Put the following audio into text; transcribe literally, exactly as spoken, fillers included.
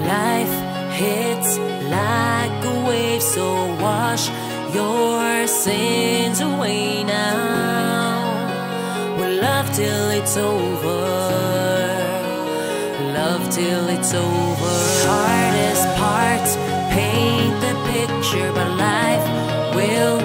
Life hits like a wave, so wash your sins away now. We'll love till it's over, love till it's over. Hardest parts paint the picture, but life will